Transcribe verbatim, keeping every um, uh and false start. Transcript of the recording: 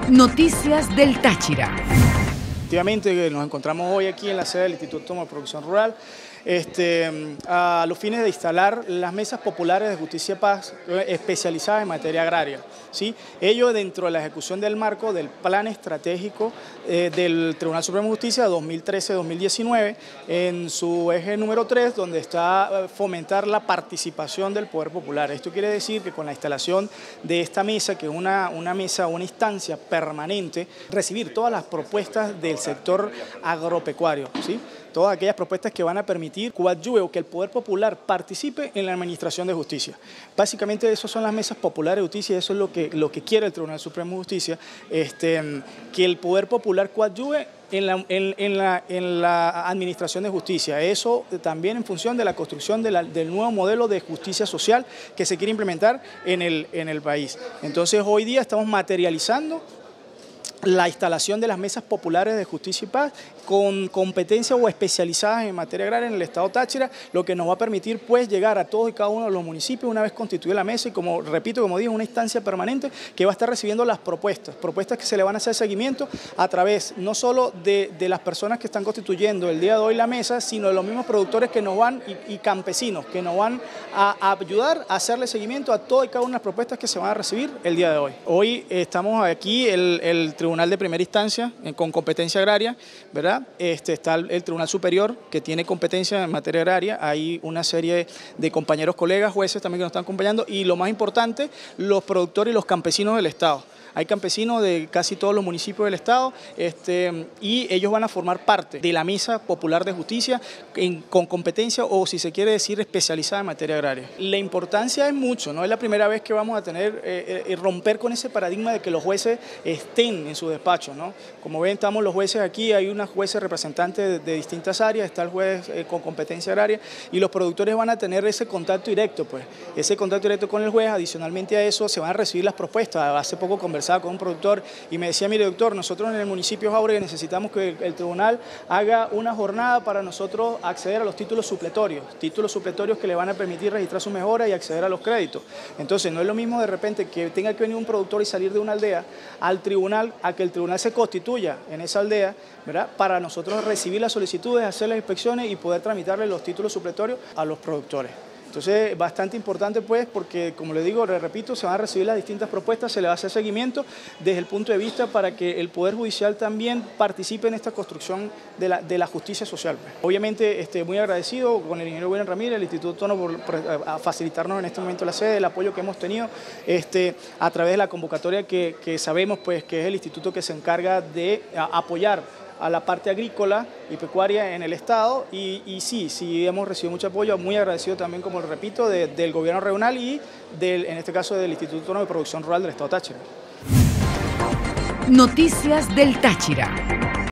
Noticias del Táchira. Efectivamente, nos encontramos hoy aquí en la sede del Instituto Autónomo de Producción Rural este, a los fines de instalar las mesas populares de justicia y paz especializadas en materia agraria. ¿Sí? Ello dentro de la ejecución del marco del plan estratégico eh, del Tribunal Supremo de Justicia dos mil trece a dos mil diecinueve en su eje número tres, donde está fomentar la participación del poder popular. Esto quiere decir que con la instalación de esta mesa, que es una, una mesa, una instancia permanente, recibir todas las propuestas del sector agropecuario, ¿sí? Todas aquellas propuestas que van a permitir coadyuve o que el poder popular participe en la administración de justicia. Básicamente eso son las mesas populares de justicia y eso es lo que, lo que quiere el Tribunal Supremo de Justicia, este, que el poder popular coadyuve en la, en, en, la, en la administración de justicia. Eso también en función de la construcción de la, del nuevo modelo de justicia social que se quiere implementar en el, en el país. Entonces hoy día estamos materializando la instalación de las mesas populares de justicia y paz con competencias o especializadas en materia agraria en el estado Táchira, lo que nos va a permitir pues llegar a todos y cada uno de los municipios una vez constituida la mesa y como repito, como digo, una instancia permanente que va a estar recibiendo las propuestas, propuestas que se le van a hacer seguimiento a través no solo de, de las personas que están constituyendo el día de hoy la mesa, sino de los mismos productores que nos van y, y campesinos que nos van a, a ayudar a hacerle seguimiento a todas y cada una de las propuestas que se van a recibir el día de hoy. Hoy estamos aquí, el, el Tribunal de Primera Instancia con competencia agraria, ¿verdad? Este, está el, el Tribunal Superior que tiene competencia en materia agraria, hay una serie de compañeros, colegas, jueces también que nos están acompañando y lo más importante, los productores y los campesinos del Estado. Hay campesinos de casi todos los municipios del Estado este, y ellos van a formar parte de la Mesa Popular de Justicia en, con competencia o, si se quiere decir, especializada en materia agraria. La importancia es mucho, no es la primera vez que vamos a tener, eh, eh, romper con ese paradigma de que los jueces estén en su despacho, ¿no? Como ven, estamos los jueces aquí, hay unas jueces representantes de, de distintas áreas, está el juez eh, con competencia agraria y los productores van a tener ese contacto directo, pues, ese contacto directo con el juez. Adicionalmente a eso se van a recibir las propuestas. Hace poco conversamos con un productor y me decía, mire doctor, nosotros en el municipio Jáuregui necesitamos que el, el tribunal haga una jornada para nosotros acceder a los títulos supletorios, títulos supletorios que le van a permitir registrar su mejora y acceder a los créditos. Entonces no es lo mismo de repente que tenga que venir un productor y salir de una aldea al tribunal, a que el tribunal se constituya en esa aldea, ¿verdad? Para nosotros recibir las solicitudes, hacer las inspecciones y poder tramitarle los títulos supletorios a los productores. Entonces, bastante importante pues, porque como le digo, le repito, se van a recibir las distintas propuestas, se le va a hacer seguimiento desde el punto de vista para que el Poder Judicial también participe en esta construcción de la, de la justicia social. Obviamente, este, muy agradecido con el ingeniero William Ramírez, el Instituto Autónomo, por, por a facilitarnos en este momento la sede, el apoyo que hemos tenido este, a través de la convocatoria que, que sabemos pues, que es el instituto que se encarga de a, apoyar a la parte agrícola y pecuaria en el Estado y, y sí, sí hemos recibido mucho apoyo, muy agradecido también, como lo repito, de, del gobierno regional y del, en este caso del Instituto Autónomo de Producción Rural del Estado Táchira. Noticias del Táchira.